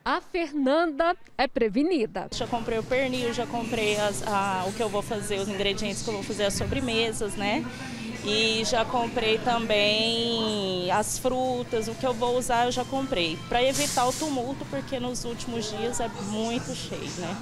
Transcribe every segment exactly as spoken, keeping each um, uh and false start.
A Fernanda é prevenida. Já comprei o pernil, já comprei as, a, o que eu vou fazer, os ingredientes que eu vou fazer, as sobremesas, né? E já comprei também as frutas, o que eu vou usar eu já comprei. Para evitar o tumulto, porque nos últimos dias é muito cheio, né?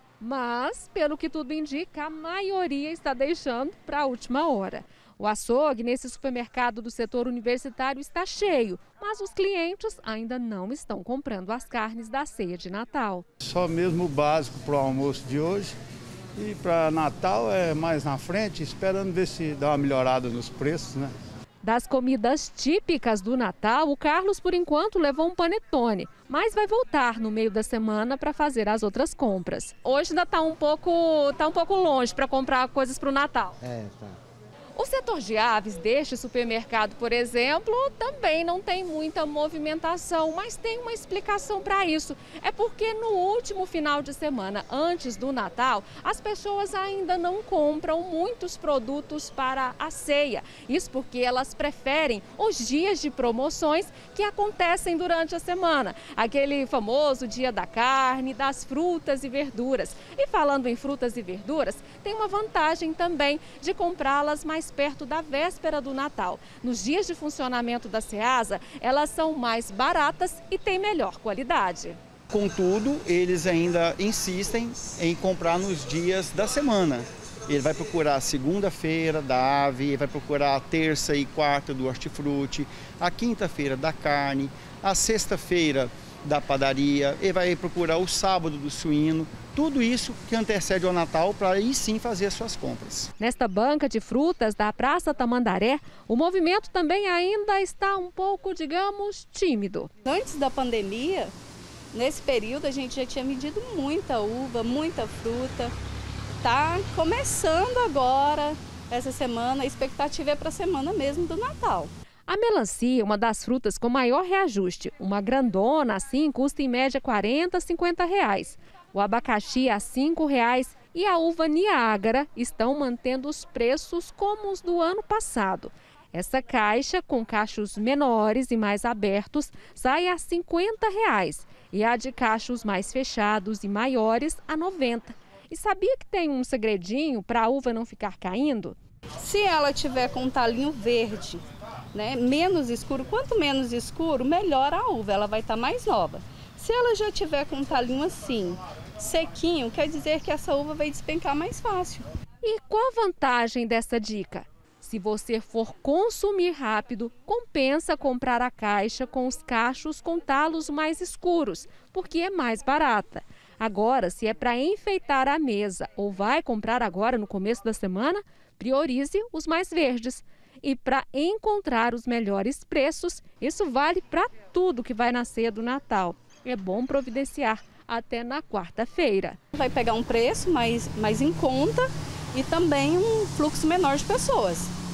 Mas, pelo que tudo indica, a maioria está deixando para a última hora. O açougue nesse supermercado do setor universitário está cheio, mas os clientes ainda não estão comprando as carnes da ceia de Natal. Só mesmo o básico para o almoço de hoje e para Natal é mais na frente, esperando ver se dá uma melhorada nos preços, né? Das comidas típicas do Natal, o Carlos, por enquanto, levou um panetone, mas vai voltar no meio da semana para fazer as outras compras. Hoje ainda está um pouco, tá um pouco longe para comprar coisas para o Natal. É, tá. O setor de aves deste supermercado, por exemplo, também não tem muita movimentação, mas tem uma explicação para isso. É porque no último final de semana, antes do Natal, as pessoas ainda não compram muitos produtos para a ceia. Isso porque elas preferem os dias de promoções que acontecem durante a semana. Aquele famoso dia da carne, das frutas e verduras. E falando em frutas e verduras, tem uma vantagem também de comprá-las mais perto da véspera do Natal. Nos dias de funcionamento da Ceasa, elas são mais baratas e têm melhor qualidade. Contudo, eles ainda insistem em comprar nos dias da semana. Ele vai procurar a segunda-feira da ave, vai procurar a terça e quarta do hortifruti, a quinta-feira da carne, a sexta-feira da padaria, ele vai procurar o sábado do suíno, tudo isso que antecede ao Natal para aí sim fazer as suas compras. Nesta banca de frutas da Praça Tamandaré, o movimento também ainda está um pouco, digamos, tímido. Antes da pandemia, nesse período a gente já tinha medido muita uva, muita fruta. Está começando agora, essa semana, a expectativa é para a semana mesmo do Natal. A melancia é uma das frutas com maior reajuste. Uma grandona assim custa em média quarenta, cinquenta reais. O abacaxi a cinco reais e a uva Niágara estão mantendo os preços como os do ano passado. Essa caixa, com cachos menores e mais abertos, sai a cinquenta reais e a de cachos mais fechados e maiores a noventa. E sabia que tem um segredinho para a uva não ficar caindo? Se ela tiver com um talinho verde, né, menos escuro, quanto menos escuro, melhor a uva, ela vai estar mais nova. Se ela já tiver com um talinho assim, sequinho, quer dizer que essa uva vai despencar mais fácil. E qual a vantagem dessa dica? Se você for consumir rápido, compensa comprar a caixa com os cachos com talos mais escuros, porque é mais barata. Agora, se é para enfeitar a mesa ou vai comprar agora no começo da semana, priorize os mais verdes. E para encontrar os melhores preços, isso vale para tudo que vai na ceia do Natal. É bom providenciar até na quarta-feira. Vai pegar um preço mais, mais em conta e também um fluxo menor de pessoas.